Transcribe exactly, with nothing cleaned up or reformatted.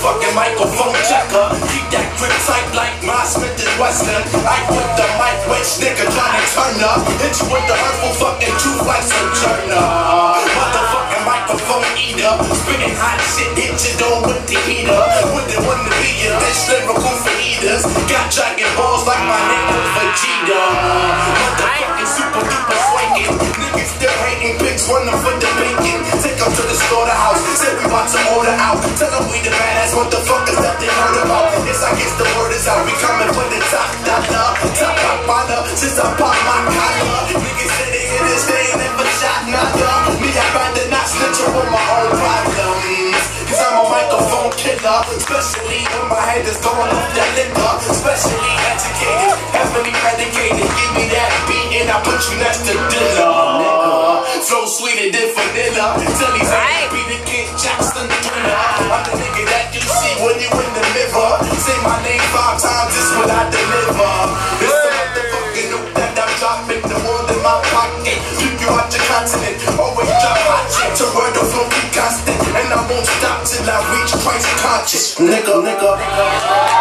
motherfucking microphone checker. Keep that grip tight like my Smith and Wesson. I put the mic waist nigga trying to turn up. Hit you with the hurtful fucking truth like some Turner. Motherfucking microphone eater. Spitting hot shit, hit you dome with the heater. Wouldn't want to be a bitch lyrical for eaters. Got dragon balls like my name was Vegeta. Motherfucking super duper swinging. Niggas still hating pigs, running for the bacon. Take them to the slaughterhouse, said we want some order out. Tell them we the badass motherfuckers that they heard about. Yes, I guess the word is out. We coming for the top dollar, top top honor. Since I pop my collar, niggas say they hit this, they ain't never shot nada. Me, I'd rather not snitch up on my own problems. Cause I'm a microphone killer, especially when my head is going off that liquor. Especially educated, heavily medicated. Give me that beat and I put you next to dinner. Flow sweeter than vanilla. Tell these niggas be the King Jackson thriller. I'm the nigga that you see when you in the mirror. Say my name five times, this what I deliver. It's the motherfucking note that I'm dropping. The world in my pocket. Pick you out your continent. Always drop hot shit. To word of flow be constant. And I won't stop till I reach Christ conscious. Nigga, nigga, nigga.